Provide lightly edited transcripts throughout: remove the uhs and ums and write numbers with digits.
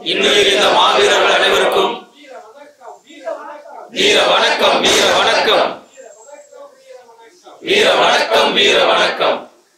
இன்னுயிர் இந்த மாவீரர்கள் அனைவருக்கும் வீர வணக்கம், வீர வணக்கம், வீர வணக்கம், வீர வணக்கம்.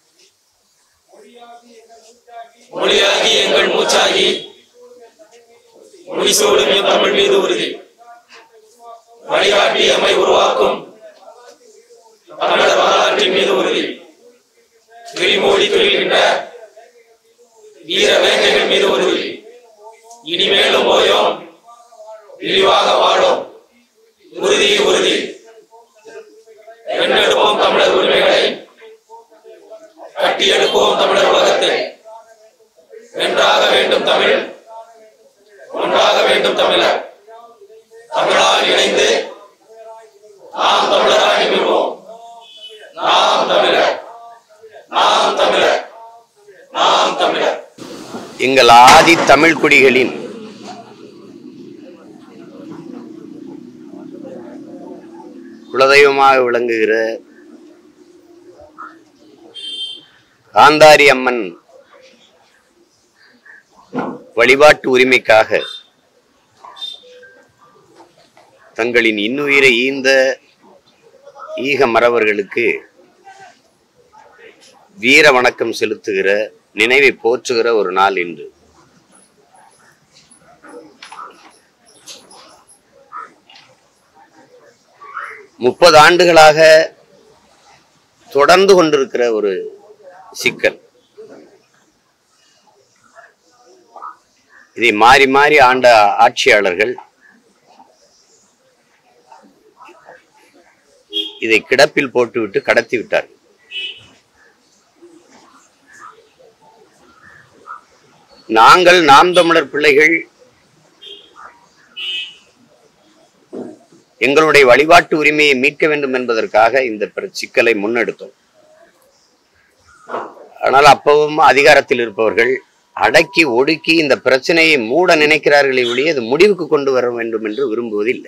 மொழியாகி எங்கள் மூச்சாகி முடிசூடும் என் தமிழ் மீது உறுதி. வழிகாட்டி எம்மை உருவாக்கும் தமிழர் வரலாற்றின் மீது உறுதி. விழிமூடி துயில்கின்ற வீர வேங்கைகள் மீது உறுதி. இனிமேலும் ஓயோம், இழிவாக வாழும், உறுதி உறுதி. வென்றெடுப்போம் தமிழர் உரிமைகளை, கட்டி எடுப்போம் தமிழர் உலகத்தை. வென்றாக வேண்டும் தமிழ், ஒன்றாக வேண்டும் தமிழர். தமிழால் இணைந்து நாம் தமிழராய் நிமிர்வோம். நாம் தமிழர், நாம் தமிழர், நாம் தமிழர். எங்கள் ஆதி தமிழ் குடிகளின் குலதெய்வமாக விளங்குகிற காந்தாரி அம்மன் வழிபாட்டு உரிமைக்காக தங்களின் இன்னுயிரை ஈந்த ஈக மறவர்களுக்கு வீர வணக்கம் செலுத்துகிற, நினைவை போற்றுகிற ஒரு நாள் இன்று. முப்பது ஆண்டுகளாக தொடர்ந்து கொண்டிருக்கிற ஒரு சிக்கல். இதை மாறி மாறி ஆண்ட ஆட்சியாளர்கள் இதை கிடப்பில் போட்டுவிட்டு கடத்தி விட்டார்கள். நாங்கள் நாம் தமிழர் பிள்ளைகள் எங்களுடைய வழிபாட்டு உரிமையை மீட்க வேண்டும் என்பதற்காக இந்த சிக்கலை முன்னெடுத்தோம். ஆனால் அப்பவும் அதிகாரத்தில் இருப்பவர்கள் அடக்கி ஒடுக்கி இந்த பிரச்சனையை மூட நினைக்கிறார்களே ஒழிய அது முடிவுக்கு கொண்டு வர வேண்டும் என்று விரும்புவதில்லை.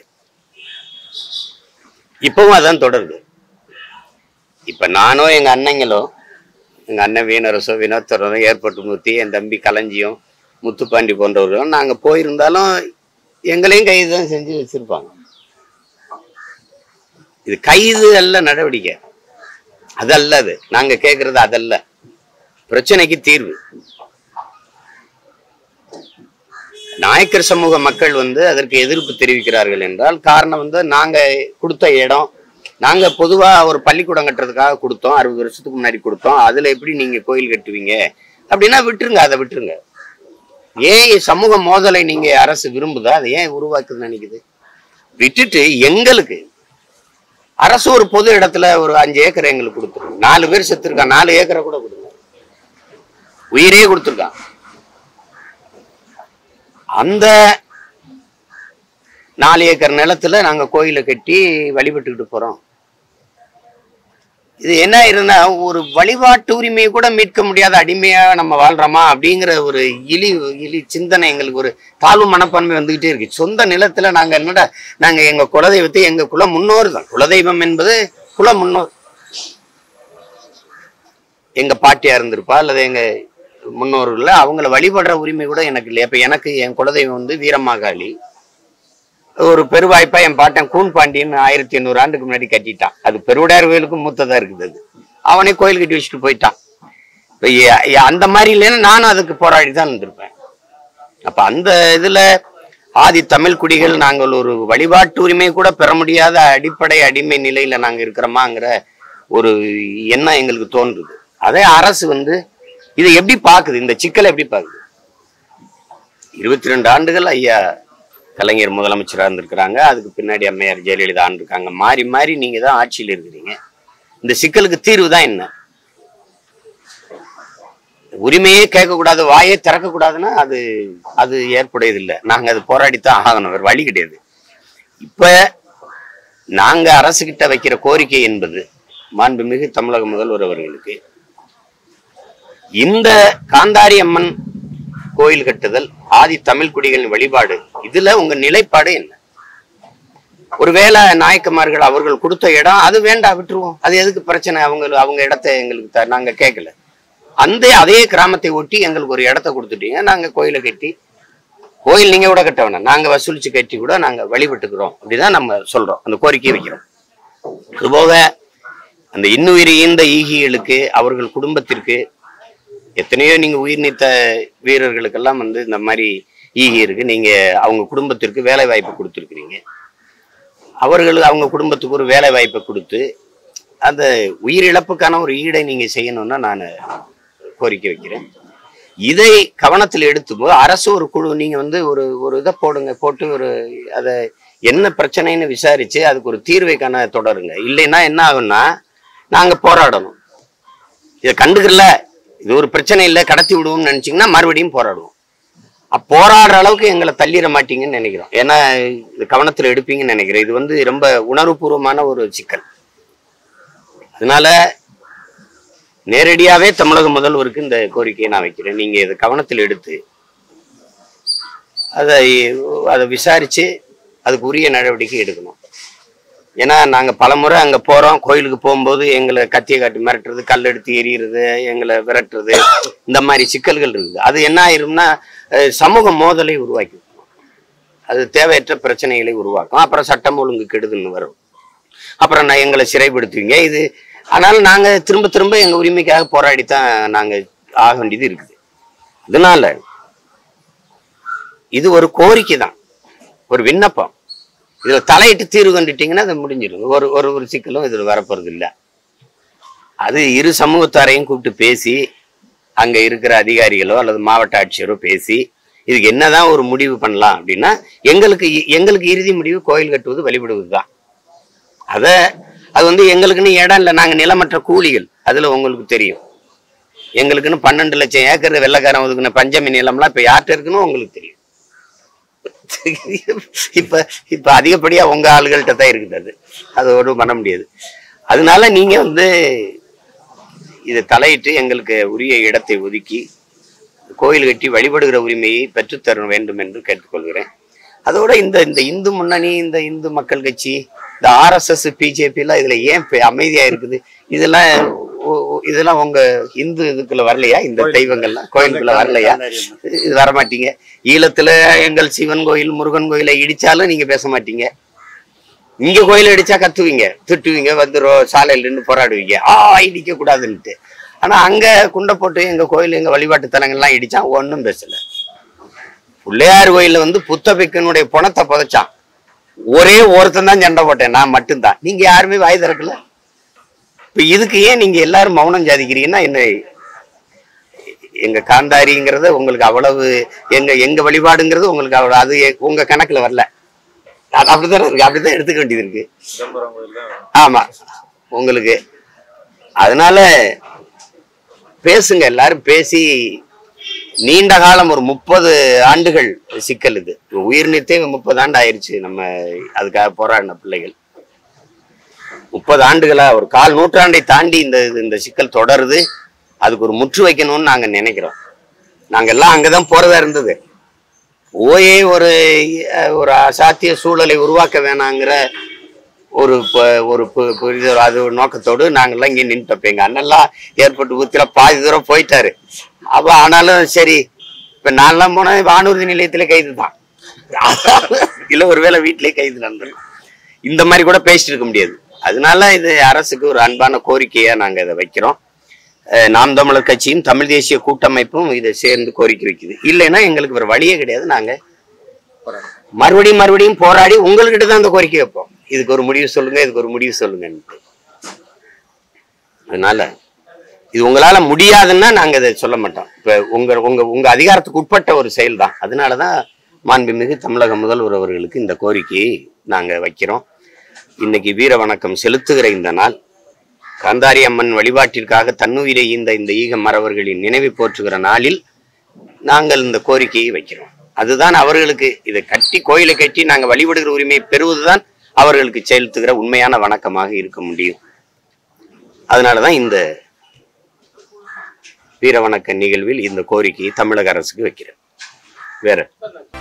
இப்பவும் அதான் தொடருது. இப்ப நானோ எங்க அண்ணங்களோ, எங்க அண்ணன் வீணரசோ வினோத்தரோ ஏற்பட்டு மூர்த்தி, என் தம்பி களஞ்சியம், முத்துப்பாண்டி போன்றவர்களும் நாங்க போயிருந்தாலும் எங்களையும் கைது தான் செஞ்சு வச்சிருப்பாங்க. இது கைது அல்ல நடவடிக்கை, அதல்ல. அது நாங்க கேட்கறது அதல்ல. பிரச்சனைக்கு தீர்வு. நாயக்கர் சமூக மக்கள் அதற்கு எதிர்ப்பு தெரிவிக்கிறார்கள் என்றால் காரணம் நாங்க கொடுத்த இடம், நாங்க பொதுவா ஒரு பள்ளிக்கூடம் கட்டுறதுக்காக கொடுத்தோம், 60 வருஷத்துக்கு முன்னாடி கொடுத்தோம். அதுல எப்படி நீங்க கோயில் கட்டுவீங்க அப்படின்னா விட்டுருங்க, அதை விட்டுருங்க. ஏன் சமூக மோதலை நீங்க அரசு விரும்புதா? அதை ஏன் உருவாக்குதுன்னு நினைக்குது? விட்டுட்டு எங்களுக்கு அரசு ஒரு பொது இடத்துல ஒரு 5 ஏக்கரை எங்களுக்கு கொடுத்துருங்க. 4 பேர் செத்துருக்கான், 4 ஏக்கரை கூட கொடுங்க, உயிரே கொடுத்துருக்கான். அந்த 4 ஏக்கர் நிலத்துல நாங்க கோயிலை கட்டி வழிபட்டுக்கிட்டு போறோம். இது என்ன இருந்தா ஒரு வழிபாட்டு உரிமையை கூட மீட்க முடியாத அடிமையா நம்ம வாழ்றோமா அப்படிங்கிற ஒரு இழி சிந்தனை, எங்களுக்கு ஒரு தாழ்வு மனப்பான்மை வந்துகிட்டே இருக்கு. சொந்த நிலத்துல நாங்க என்னடா, நாங்க எங்க குலதெய்வத்தை, எங்க குல முன்னோர் தான். குலதெய்வம் என்பது குல முன்னோர். எங்க பாட்டியா இருந்திருப்பா அல்லது எங்க முன்னோர்கள், அவங்கள வழிபடுற உரிமை கூட எனக்கு இல்லை. இப்ப எனக்கு என் குலதெய்வம் வீரமாகாளி. ஒரு பெருவாய்ப்பா என் பாட்டன் கூன் பாண்டியன்னு 1800 ஆண்டுக்கு முன்னாடி கட்டிட்டான். அது பெருவுடையார் கோயிலுக்கும் மூத்ததா இருக்குது. அது அவனே கோயில் கட்டி வச்சுட்டு போயிட்டான். அந்த மாதிரி இல்லைன்னா நானும் அதுக்கு போராடி தான் இருந்திருப்பேன். அப்ப அந்த இதுல ஆதி தமிழ் குடிகள் நாங்கள் ஒரு வழிபாட்டு உரிமை கூட பெற முடியாத அடிப்படை அடிமை நிலையில நாங்க இருக்கிறோமாங்கிற ஒரு எண்ணம் எங்களுக்கு தோன்றுது. அதே அரசு இதை எப்படி பாக்குது, இந்த சிக்கலை எப்படி பாக்குது? 22 ஆண்டுகள் ஐயா கலைஞர் முதலமைச்சராக இருந்திருக்கிறாங்க, அதுக்கு பின்னாடி அம்மையார் ஜெயலலிதா இருக்காங்க. மாறி மாறி நீங்க தான் ஆட்சியில் இருக்கிறீங்க. இந்த சிக்கலுக்கு தீர்வு தான் என்ன? உரிமையே கேட்கக்கூடாது, வாயே திறக்கக்கூடாதுன்னா அது அது ஏற்புடையது இல்லை. நாங்க அது போராடித்தான் ஆகணும், வேறு வழி கிடையாது. இப்ப நாங்க அரசு கிட்ட வைக்கிற கோரிக்கை என்பது மாண்புமிகு தமிழக முதல்வர் அவர்களுக்கு இந்த காந்தாரி அம்மன் கோயில் கட்டுதல், ஆதி தமிழ் குடிகளின் வழிபாடு, இதுல உங்க நிலைப்பாடு என்ன? ஒருவேளை நாயக்கமார்கள் அவர்கள் கொடுத்த இடம் அது வேண்டாம், விட்டுருவோம். அது எதுக்கு பிரச்சனை? அவங்க இடத்த எங்களுக்கு நாங்க கேட்கல. அதே கிராமத்தை ஒட்டி எங்களுக்கு ஒரு இடத்த கொடுத்துட்டீங்க, நாங்க கோயிலை கட்டி கோயில் நீங்க கூட கட்ட வேணாம், நாங்க வசூலிச்சு கட்டி கூட நாங்க வழிபட்டுக்கிறோம் அப்படிதான் நம்ம சொல்றோம், அந்த கோரிக்கையை வைக்கிறோம். அதுபோக அந்த இன்னுயிர் ஈந்த ஈகிகளுக்கு அவர்கள் குடும்பத்திற்கு எத்தனையோ நீங்க உயிர் நீத்த வீரர்களுக்கெல்லாம் வந்து இந்த மாதிரி ஈகி இருக்கு, நீங்க அவங்க குடும்பத்திற்கு வேலை வாய்ப்பு கொடுத்துருக்கிறீங்க. அவர்களுக்கு அவங்க குடும்பத்துக்கு ஒரு வேலை வாய்ப்பை கொடுத்து அந்த உயிரிழப்புக்கான ஒரு ஈடை நீங்க செய்யணும்னா நான் கோரிக்கை வைக்கிறேன். இதை கவனத்தில் எடுத்துப்போ அரசு ஒரு குழு நீங்க வந்து ஒரு இதை போட்டு ஒரு அதை என்ன பிரச்சனைன்னு விசாரிச்சு அதுக்கு ஒரு தீர்வைக்கான தொடருங்க. இல்லைன்னா என்ன ஆகும்னா நாங்க போராடணும். இதை கண்டுக்கல, இது ஒரு பிரச்சனை இல்லை, கடத்தி விடுவோம்னு நினைச்சீங்கன்னா மறுபடியும் போராடுவோம். போராடுற அளவுக்கு எங்களை தள்ளிட மாட்டீங்கன்னு நினைக்கிறோம். ஏன்னா இது கவனத்தில் எடுப்பீங்கன்னு நினைக்கிறேன். இது வந்து ரொம்ப உணர்வுபூர்வமான ஒரு சிக்கல். அதனால நேரடியாவே தமிழக முதல்வருக்கு இந்த கோரிக்கையை நான் வைக்கிறேன். நீங்க இதை கவனத்தில் எடுத்து அதை விசாரிச்சு அதுக்கு உரிய நடவடிக்கை எடுக்கணும். ஏன்னா நாங்க பலமுறை அங்க போறோம், கோயிலுக்கு போகும்போது எங்களை கத்தியை காட்டி மிரட்டுறது, கல் எடுத்து எறிகிறது, எங்களை விரட்டுறது, இந்த மாதிரி சிக்கல்கள் இருக்குது. அது என்ன ஆயிரும்னா சமூக மோதலை உருவாக்கி, அது தேவையற்ற பிரச்சனைகளை உருவாக்கும். அப்புறம் சட்டம் ஒழுங்கு கெடுதுன்னு வரும். அப்புறம் எங்களை சிறைப்படுத்துவீங்க. இது அதனால நாங்க திரும்ப திரும்ப எங்க உரிமைக்காக போராடித்தான் நாங்க ஆக வேண்டியது இருக்குது. அதனால இது ஒரு கோரிக்கை தான், ஒரு விண்ணப்பம். இதுல தலையிட்டு தீர்வு கண்டுட்டீங்கன்னா அது முடிஞ்சிடும். ஒரு சிக்கலும் இதுல வரப்போறது இல்லை. அது இரு சமூகத்தாரையும் கூப்பிட்டு பேசி, அங்க இருக்கிற அதிகாரிகளோ அல்லது மாவட்ட ஆட்சியரோ பேசி இதுக்கு என்னதான் ஒரு முடிவு பண்ணலாம் அப்படின்னா, எங்களுக்கு இறுதி முடிவு கோயில் கட்டுவது வழிபடுவது தான். அது வந்து எங்களுக்குன்னு இடம் இல்லை, நாங்க நிலமற்ற கூலிகள். அதுல உங்களுக்கு தெரியும், எங்களுக்குன்னு 12 லட்சம் ஏக்கர் வெள்ளக்காரன் ஒதுக்குன பஞ்சமி நிலம்லாம் இப்ப யார்கிட்ட இருக்குன்னு உங்களுக்கு தெரியும். இப்ப அதிகப்படியா உங்க ஆளுகள்கிட்ட தான் இருக்குது. அது ஒன்றும் பண்ண முடியாது. அதனால நீங்க வந்து இதை தலையிட்டு எங்களுக்கு உரிய இடத்தை ஒதுக்கி கோயில் கட்டி வழிபடுகிற உரிமையை பெற்றுத்தர வேண்டும் என்று கேட்டுக்கொள்கிறேன். அதோட இந்த இந்து முன்னணி, இந்த இந்து மக்கள் கட்சி, இந்த RSS BJP எல்லாம் இதுல ஏன் அமைதியா இருக்குது? இதெல்லாம் உங்க இந்து இதுக்குள்ள வரலையா? இந்த தெய்வங்கள்லாம் கோயிலுக்குள்ள வரலையா? இது வரமாட்டீங்க. ஈழத்துல எங்கள் சிவன் கோயில், முருகன் கோயிலை இடிச்சாலும் நீங்க பேச மாட்டீங்க. இங்க கோயில இடிச்சா கத்துவீங்க, திட்டுவீங்க, வந்து சாலையில நின்று போராடுவீங்க, இடிக்க கூடாதுன்னுட்டு. ஆனா அங்க குண்டை போட்டு எங்க கோயில், எங்க வழிபாட்டு தலங்கள்லாம் இடிச்சா ஒன்னும் பேசல. பிள்ளையார் கோயில வந்து புத்தபிக்கனுடைய பணத்தை புதைச்சான். ஒரே ஒருத்தன் தான் சண்டை போட்டேன், நான் மட்டும்தான். நீங்க யாருமே வாய் திறக்கல. இப்ப இதுக்கு ஏன் நீங்க எல்லாரும் மௌனம் சாதிக்கிறீங்கன்னா என்ன? எங்க காந்தாரிங்கிறத உங்களுக்கு அவ்வளவு, எங்க வழிபாடுங்கிறது உங்களுக்கு அவ்வளவு, அது உங்க கணக்குல வரல. அப்படித்தான் இருக்கு, அப்படித்தான் எடுத்துக்க வேண்டியது இருக்கு. ஆமா உங்களுக்கு. அதனால பேசுங்க, எல்லாரும் பேசி நீண்ட காலம், ஒரு 30 ஆண்டுகள் சிக்கல். இது உயிர் நீத்தே 30 ஆண்டு ஆயிடுச்சு. நம்ம அதுக்காக போராடின பிள்ளைகள் 30 ஆண்டுகளா, ஒரு 1/4 நூற்றாண்டை தாண்டி இந்த சிக்கல் தொடருது. அதுக்கு ஒரு முற்று வைக்கணும்னு நாங்க நினைக்கிறோம். நாங்க எல்லாம் அங்கதான் போறதா இருந்தது. ஓயே ஒரு அசாத்திய சூழலை உருவாக்க வேணாங்கிற அது ஒரு நோக்கத்தோடு நாங்கெல்லாம் இங்கே நின்றுட்டோம். எங்க அண்ணெல்லாம் ஏற்பட்டு ஊத்தில பாதி தூரம் போயிட்டாரு. அப்ப ஆனாலும் சரி, இப்ப நான்லாம் போனா வானூர்தி நிலையத்திலே கைது தான், இல்ல ஒருவேளை வீட்டிலே கைது நடந்தது. இந்த மாதிரி கூட பேசிட்டு இருக்க முடியாது. அதனால இது அரசுக்கு ஒரு அன்பான கோரிக்கையா நாங்க இதை வைக்கிறோம். நாம் தமிழர் கட்சியும் தமிழ் தேசிய கூட்டமைப்பும் இதை சேர்ந்து கோரிக்கை வைக்குது. இல்லைன்னா எங்களுக்கு ஒரு வழியே கிடையாது. நாங்க மறுபடியும் போராடி உங்கள்கிட்ட தான் அந்த கோரிக்கை வைப்போம். இதுக்கு ஒரு முடிவு சொல்லுங்க, இதுக்கு ஒரு முடிவு சொல்லுங்க. அதனால இது உங்களால முடியாதுன்னா நாங்க இதை சொல்ல மாட்டோம். இப்ப உங்க அதிகாரத்துக்கு உட்பட்ட ஒரு செயல் தான். அதனாலதான் மாண்புமிகு தமிழக முதல்வர் அவர்களுக்கு இந்த கோரிக்கையை நாங்க வைக்கிறோம். இன்னைக்கு வீர வணக்கம் செலுத்துகிற இந்த நாள், காந்தாரி அம்மன் வழிபாட்டிற்காக தன்னுயிரை இந்த ஈக மறவர்களின் நினைவை போற்றுகிற நாளில் நாங்கள் இந்த கோரிக்கையை வைக்கிறோம். அதுதான் அவர்களுக்கு, இதை கட்டி கோயிலை கட்டி நாங்கள் வழிபடுகிற உரிமையை பெறுவதுதான் அவர்களுக்கு செலுத்துகிற உண்மையான வணக்கமாக இருக்க முடியும். அதனாலதான் இந்த வீர வணக்க நிகழ்வில் இந்த கோரிக்கையை தமிழக அரசுக்கு வைக்கிறேன். வேற